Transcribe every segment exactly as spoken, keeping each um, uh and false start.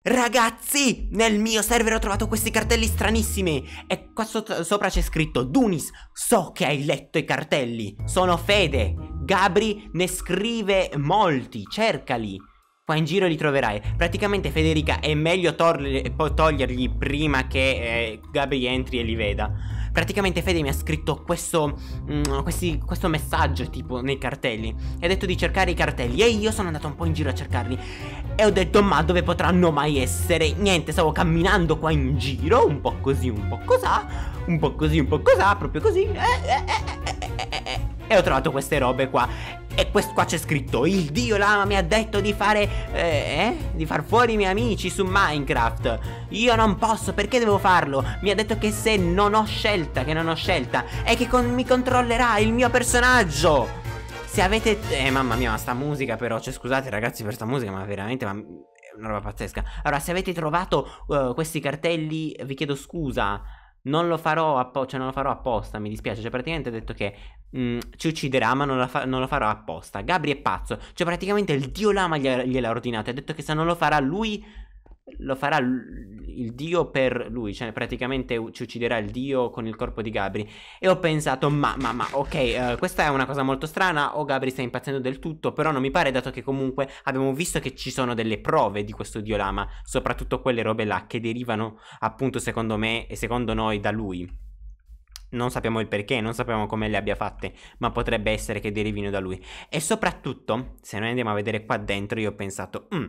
Ragazzi, nel mio server ho trovato questi cartelli stranissimi. E qua sotto, sopra c'è scritto: Dunis, so che hai letto i cartelli. Sono Fede. Gabri ne scrive molti, cercali. Qua in giro li troverai. Praticamente Federica è meglio togliergli prima che eh, Gabri entri e li veda. Praticamente Fede mi ha scritto questo, mm, questi, questo messaggio tipo nei cartelli e ha detto di cercare i cartelli. E io sono andato un po' in giro a cercarli e ho detto: ma dove potranno mai essere? Niente, stavo camminando qua in giro, un po' così, un po' cosà, un po' così, un po' cosà, proprio così, eh, eh, eh, eh, eh, eh, e ho trovato queste robe qua. E questo qua c'è scritto: il dio lama mi ha detto di fare eh, eh? Di far fuori i miei amici su Minecraft. Io non posso, perché devo farlo? Mi ha detto che se non ho scelta, che non ho scelta, e che con mi controllerà il mio personaggio. Se avete... Eh mamma mia, ma sta musica però, cioè scusate ragazzi per sta musica, ma veramente ma... è una roba pazzesca. Allora, se avete trovato uh, questi cartelli, vi chiedo scusa. Non lo farò apposta, cioè non lo farò apposta, mi dispiace. Cioè praticamente ha detto che mh, ci ucciderà, ma non, fa non lo farò apposta. Gabri è pazzo. Cioè praticamente il dio lama gliel'ha ordinato. Ha detto che se non lo farà lui, lo farà il dio per lui. Cioè praticamente ci ucciderà il dio con il corpo di Gabri. E ho pensato: ma, ma, ma, ok, uh, questa è una cosa molto strana. O Gabri sta impazzendo del tutto. Però non mi pare, dato che comunque abbiamo visto che ci sono delle prove di questo dio lama. Soprattutto quelle robe là che derivano appunto secondo me e secondo noi da lui. Non sappiamo il perché, non sappiamo come le abbia fatte, ma potrebbe essere che derivino da lui. E soprattutto, se noi andiamo a vedere qua dentro, io ho pensato: mm,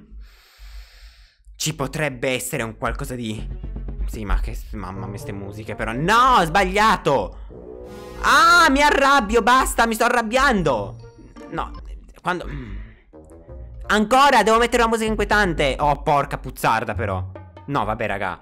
ci potrebbe essere un qualcosa di... Sì, ma che... Mamma mia, queste musiche però... No, ho sbagliato! Ah, mi arrabbio, basta, mi sto arrabbiando! No, quando... Ancora, devo mettere una musica inquietante! Oh, porca puzzarda però! No, vabbè, raga.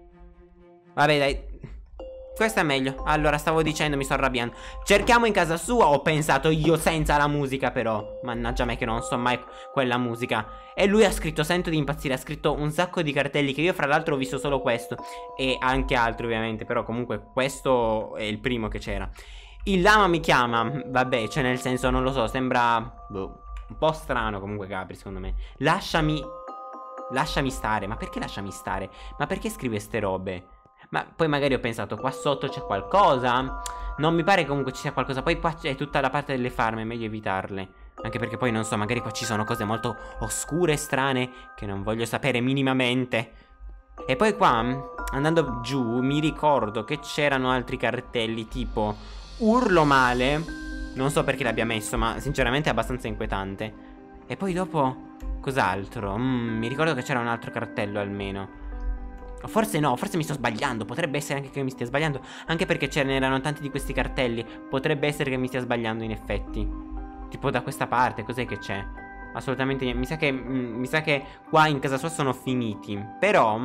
Vabbè, dai... Questo è meglio. Allora, stavo dicendo, mi sto arrabbiando. Cerchiamo in casa sua, ho pensato io, senza la musica però. Mannaggia me che non so mai quella musica. E lui ha scritto: sento di impazzire. Ha scritto un sacco di cartelli che io fra l'altro ho visto solo questo. E anche altri ovviamente. Però comunque questo è il primo che c'era. Il lama mi chiama. Vabbè, cioè nel senso non lo so, sembra boh, un po' strano comunque Gabri secondo me. Lasciami Lasciami stare. Ma perché lasciami stare? Ma perché scrive ste robe? Ma poi magari ho pensato: qua sotto c'è qualcosa. Non mi pare comunque ci sia qualcosa. Poi qua c'è tutta la parte delle farm, è meglio evitarle. Anche perché poi non so, magari qua ci sono cose molto oscure e strane che non voglio sapere minimamente. E poi qua, andando giù, mi ricordo che c'erano altri cartelli tipo urlo male. Non so perché l'abbia messo, ma sinceramente è abbastanza inquietante. E poi dopo, cos'altro? Mm, mi ricordo che c'era un altro cartello almeno. O forse no, forse mi sto sbagliando. Potrebbe essere anche che mi stia sbagliando. Anche perché ce n'erano tanti di questi cartelli. Potrebbe essere che mi stia sbagliando in effetti. Tipo da questa parte, cos'è che c'è? Assolutamente niente. Mi sa che, mm, mi sa che qua in casa sua sono finiti. Però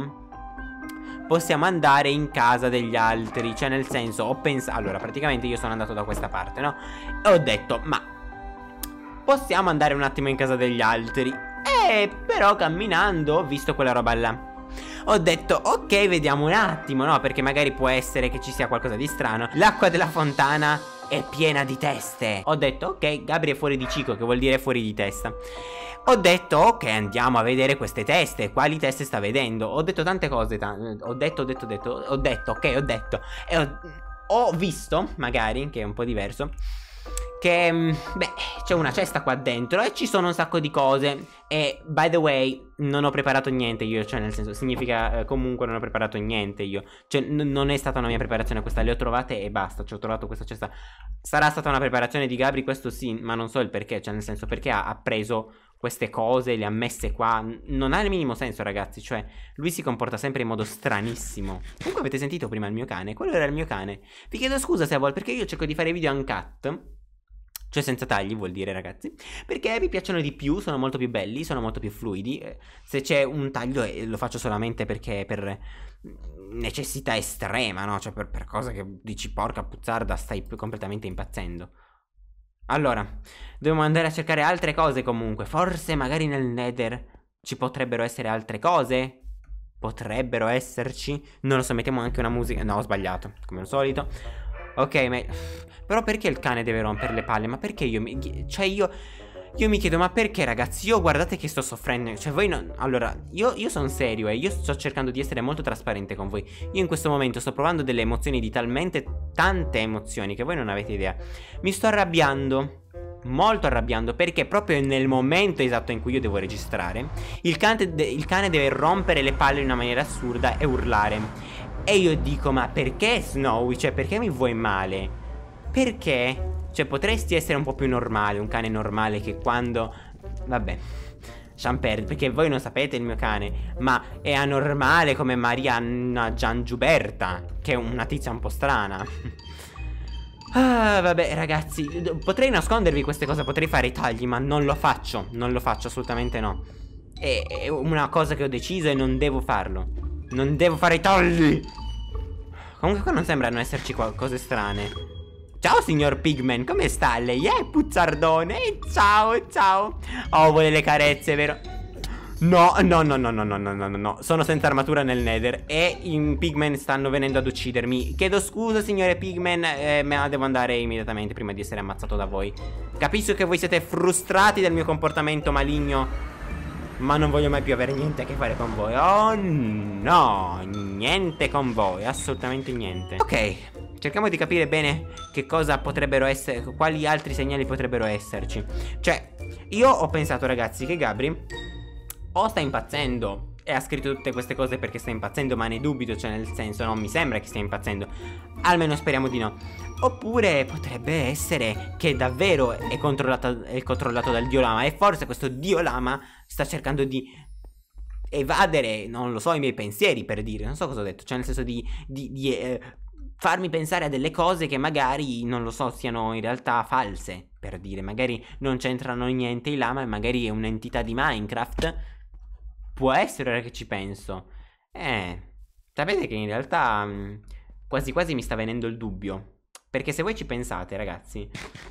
possiamo andare in casa degli altri. Cioè nel senso, ho pensato... Allora, praticamente io sono andato da questa parte, no? E ho detto: ma possiamo andare un attimo in casa degli altri. E però camminando ho visto quella roba là. Ho detto: ok, vediamo un attimo, no? Perché magari può essere che ci sia qualcosa di strano. L'acqua della fontana è piena di teste. Ho detto: ok, Gabri è fuori di ciclo, che vuol dire fuori di testa. Ho detto: ok, andiamo a vedere queste teste. Quali teste sta vedendo? Ho detto tante cose. Ho detto, ho detto, ho detto. Ho detto, ok, ho detto. E ho, ho visto, magari, che è un po' diverso, che, beh, c'è una cesta qua dentro e ci sono un sacco di cose. E, by the way, non ho preparato niente io. Cioè, nel senso, significa eh, comunque non ho preparato niente io. Cioè, non è stata una mia preparazione questa. Le ho trovate e basta. Cioè, ho trovato questa cesta. Sarà stata una preparazione di Gabri, questo sì, ma non so il perché. Cioè, nel senso, perché ha, ha preso queste cose, le ha messe qua. Non ha il minimo senso, ragazzi. Cioè, lui si comporta sempre in modo stranissimo. Comunque avete sentito prima il mio cane? Quello era il mio cane. Vi chiedo scusa se a voi, perché io cerco di fare video uncut, cioè senza tagli, vuol dire, ragazzi, perché mi piacciono di più, sono molto più belli, sono molto più fluidi. Se c'è un taglio eh, lo faccio solamente perché per necessità estrema, no? Cioè per, per cose che dici: porca puzzarda, stai completamente impazzendo. Allora, dobbiamo andare a cercare altre cose comunque. Forse magari nel Nether ci potrebbero essere altre cose. Potrebbero esserci. Non lo so, mettiamo anche una musica. No, ho sbagliato, come al solito. Ok, ma... però perché il cane deve rompere le palle? Ma perché io mi... Cioè io... Io mi chiedo, ma perché ragazzi? Io guardate che sto soffrendo. Cioè voi non... Allora, io, io sono serio e eh. io sto cercando di essere molto trasparente con voi. Io in questo momento sto provando delle emozioni di talmente tante emozioni che voi non avete idea. Mi sto arrabbiando, molto arrabbiando, perché proprio nel momento esatto in cui io devo registrare il cane, de il cane deve rompere le palle in una maniera assurda e urlare. E io dico, ma perché Snowy? Cioè, perché mi vuoi male? Perché? Cioè, potresti essere un po' più normale, un cane normale che quando... Vabbè, lasciamo perdere, perché voi non sapete il mio cane, ma è anormale come Marianna Giangiuberta, che è una tizia un po' strana. Ah, vabbè, ragazzi, potrei nascondervi queste cose, potrei fare i tagli, ma non lo faccio, non lo faccio, assolutamente no. È, è una cosa che ho deciso e non devo farlo. Non devo fare i tagli. Comunque qua non sembrano esserci cose strane. Ciao signor Pigman, come sta lei? Eh, puzzardone, eh, ciao, ciao. Oh, vuole le carezze, vero? No, no, no, no, no, no, no, no, no. Sono senza armatura nel Nether e i Pigman stanno venendo ad uccidermi. Chiedo scusa signore Pigman, eh, ma devo andare immediatamente prima di essere ammazzato da voi. Capisco che voi siete frustrati dal mio comportamento maligno, ma non voglio mai più avere niente a che fare con voi. Oh no, niente con voi, assolutamente niente. Ok, cerchiamo di capire bene che cosa potrebbero essere, quali altri segnali potrebbero esserci. Cioè, io ho pensato ragazzi che Gabri o sta impazzendo e ha scritto tutte queste cose perché sta impazzendo, ma ne dubito, cioè nel senso non mi sembra che stia impazzendo. Almeno speriamo di no. Oppure potrebbe essere che davvero è controllato, è controllato dal Dio Lama, e forse questo Dio Lama sta cercando di evadere, non lo so, i miei pensieri, per dire, non so cosa ho detto, cioè nel senso di, di, di eh, farmi pensare a delle cose che magari, non lo so, siano in realtà false, per dire, magari non c'entrano niente i lama e magari è un'entità di Minecraft. Può essere, ora che ci penso. Eh, sapete che in realtà mh, quasi quasi mi sta venendo il dubbio. Perché se voi ci pensate, ragazzi,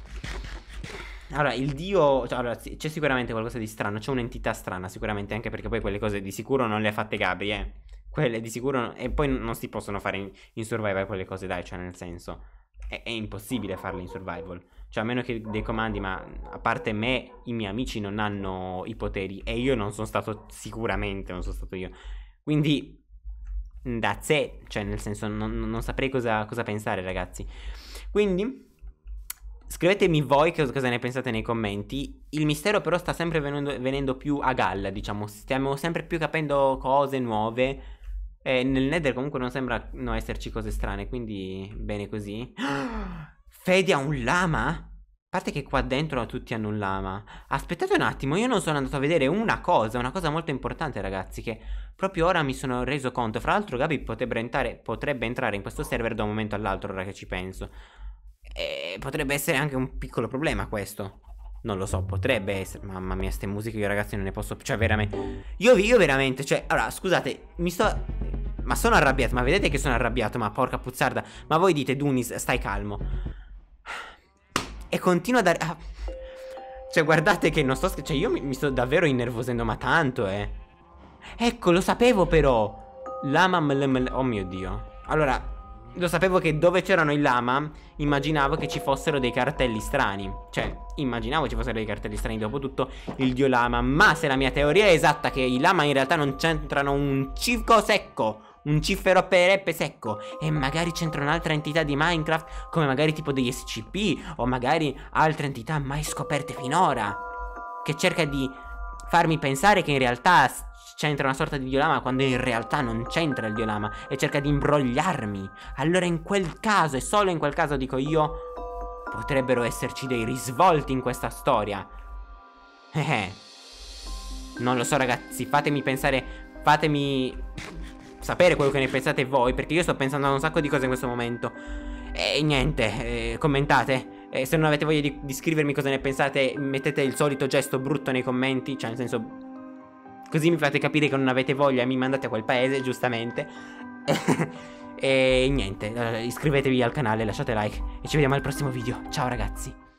allora, il dio, cioè, allora, c'è sicuramente qualcosa di strano, c'è un'entità strana sicuramente, anche perché poi quelle cose di sicuro non le ha fatte Gabri, eh. Quelle di sicuro non, e poi non si possono fare in, in survival quelle cose, dai, cioè nel senso è, è impossibile farle in survival. Cioè a meno che dei comandi, ma a parte me i miei amici non hanno i poteri e io non sono stato, sicuramente non sono stato io. Quindi that's it, cioè nel senso non, non saprei cosa, cosa pensare ragazzi. Quindi scrivetemi voi che cosa ne pensate nei commenti. Il mistero però sta sempre venendo, venendo più a galla, diciamo, stiamo sempre più capendo cose nuove. E nel Nether comunque non sembrano esserci cose strane, quindi bene così. Fede ha un lama? A parte che qua dentro tutti hanno un lama. Aspettate un attimo, io non sono andato a vedere una cosa, una cosa molto importante ragazzi, che proprio ora mi sono reso conto. Fra l'altro Gabi potrebbe entrare, potrebbe entrare in questo server da un momento all'altro, ora che ci penso. E potrebbe essere anche un piccolo problema questo. Non lo so, potrebbe essere. Mamma mia, ste musiche io ragazzi non ne posso. Cioè veramente Io, io veramente, cioè, allora scusate, mi sto... Ma sono arrabbiato, ma vedete che sono arrabbiato, ma porca puzzarda. Ma voi dite Dunis, stai calmo. E continua a dare... Ah. Cioè guardate che non sto... Cioè io mi, mi sto davvero innervosendo, ma tanto, eh. Ecco, lo sapevo però. Lama... Oh mio Dio. Allora... Lo sapevo che dove c'erano i lama, immaginavo che ci fossero dei cartelli strani. Cioè, immaginavo ci fossero dei cartelli strani, dopo tutto il dio lama. Ma se la mia teoria è esatta, che i lama in realtà non c'entrano un cico secco, un ciferoperepe secco, e magari c'entra un'altra entità di Minecraft, come magari tipo degli S C P, o magari altre entità mai scoperte finora, che cerca di farmi pensare che in realtà c'entra una sorta di diolama, quando in realtà non c'entra il diolama, e cerca di imbrogliarmi. Allora in quel caso, e solo in quel caso dico io, potrebbero esserci dei risvolti in questa storia. Eh, non lo so ragazzi, fatemi pensare, fatemi sapere quello che ne pensate voi, perché io sto pensando a un sacco di cose in questo momento. E niente, eh, commentate. E se non avete voglia di, di scrivermi cosa ne pensate, mettete il solito gesto brutto nei commenti, cioè nel senso... Così mi fate capire che non avete voglia e mi mandate a quel paese, giustamente. E niente, iscrivetevi al canale, lasciate like e ci vediamo al prossimo video. Ciao ragazzi.